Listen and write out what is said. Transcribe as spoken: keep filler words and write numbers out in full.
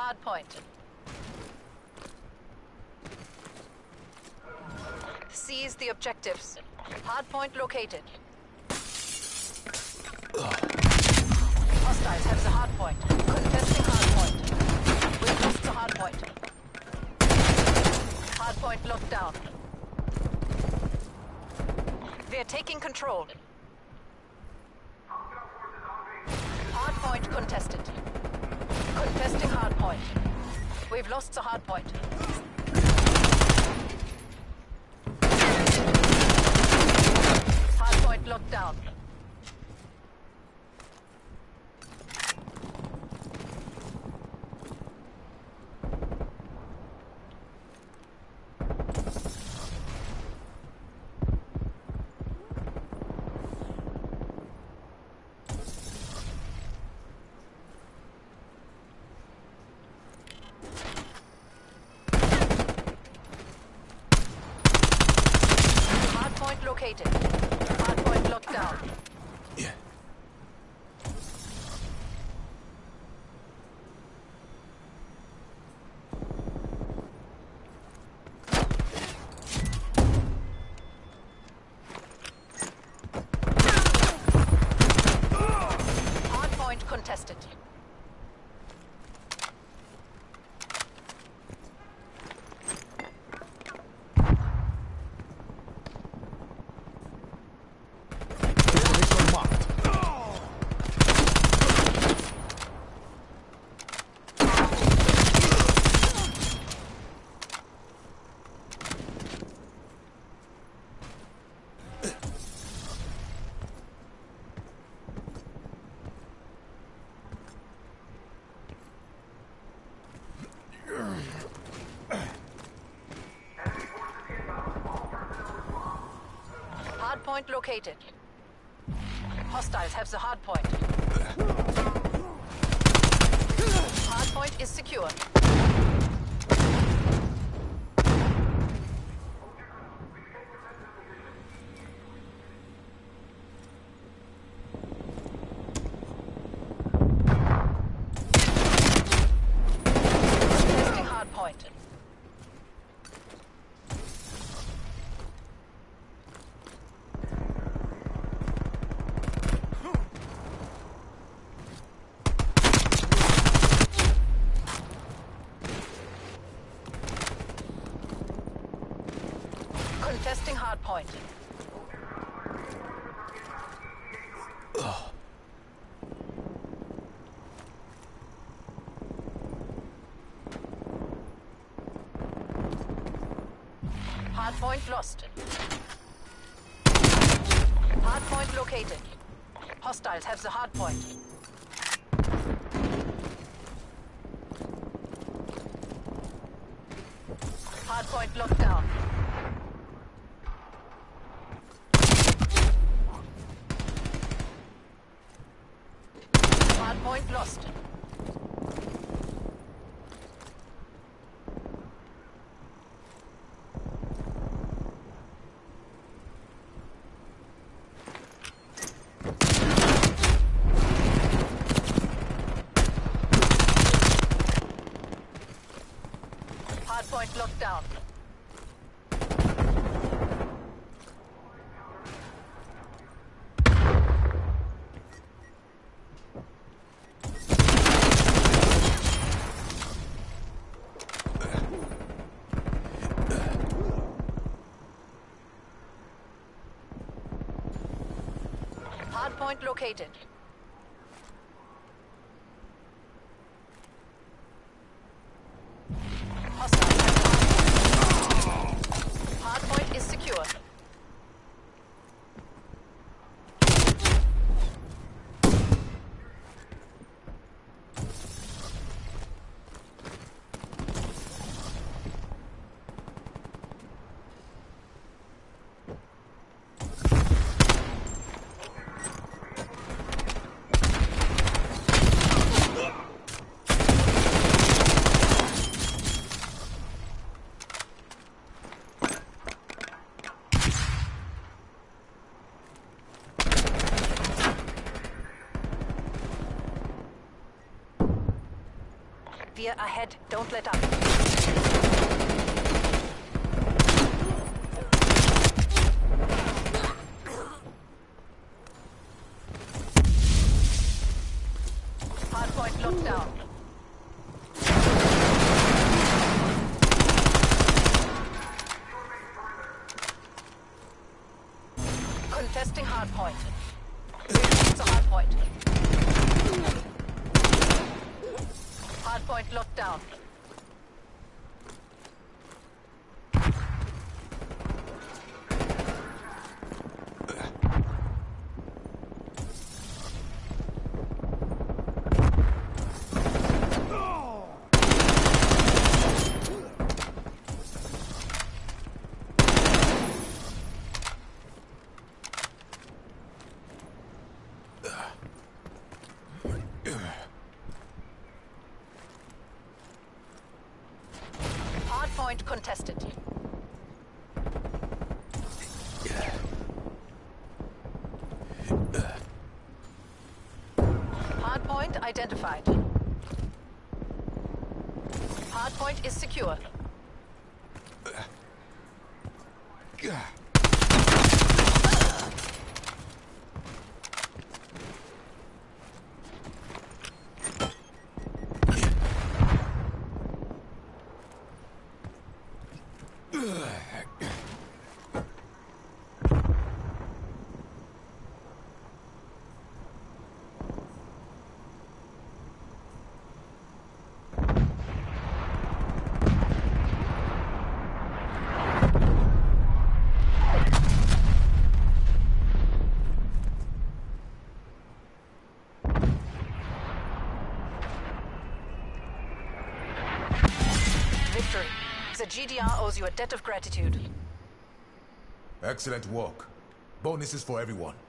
hard point. Seize the objectives. Hard point located. Hostiles have the hard point. Contesting hard point. We've lost the hard point. Hard point locked down. They're taking control. Hard point contested. Contesting hard point. We've lost the hard point. Hard point locked down. Located. Hardpoint locked down. Yeah. Hardpoint contested. Hardpoint located. Hostiles have the hardpoint. Hardpoint is secure. Testing hardpoint. Contesting hardpoint. Hardpoint lost. Hardpoint located. Hostiles have the hardpoint. Hardpoint locked down. Hardpoint lost. Hardpoint locked down. Hardpoint located. Hostile. Hardpoint is secure. We're ahead. Don't let up. Hardpoint locked down. Contesting hardpoint. It's a hardpoint. Hardpoint locked down. Hardpoint contested. Hardpoint identified. Hardpoint is secure. Victory. The G D R owes you a debt of gratitude. Excellent work. Bonuses for everyone.